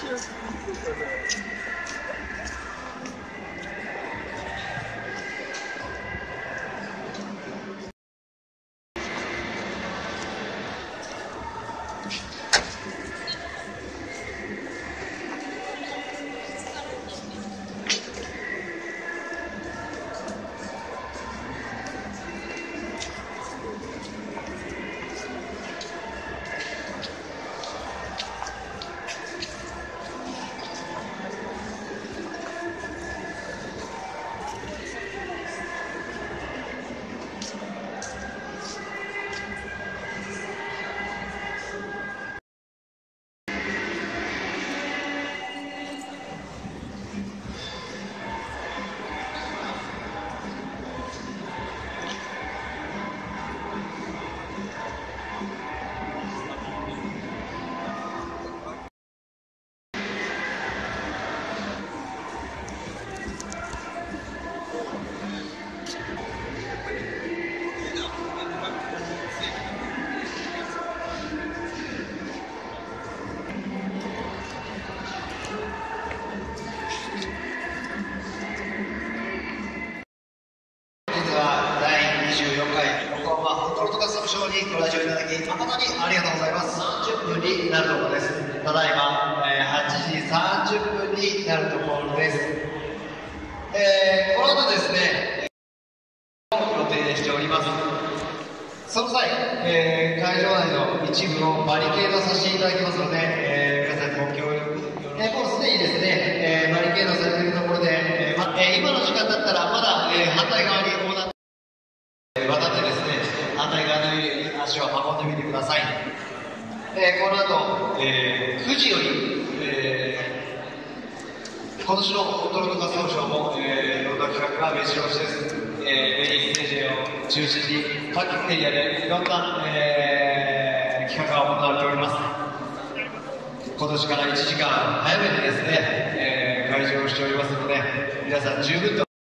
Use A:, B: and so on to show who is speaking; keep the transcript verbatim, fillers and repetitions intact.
A: ご来場いただき誠にありがとうございます。さんじゅっぷんになるところです。ただいま、えー、はちじさんじゅっぷんになるところです。えー、この後ですね、予定しております。その際、えー、会場内の一部をバリケードさせていただきますので、えー、皆さんご協力、えー、もうすでにですね、えー、バリケードされているところで、えーまえー、今の時間だったらまだ、えー、反対側に横断渡ってですね、反対側の家に足を運んでみてください。えー、この後、えー、くじより、えー、今年のホットロッド活動賞も、えー、いろんな企画が目白押しです。えー、メインステージを中心に各エリアでいろんな、えー、企画が行われております。今年からいちじかん早めにですね、えー、会場をしておりますので、皆さん十分と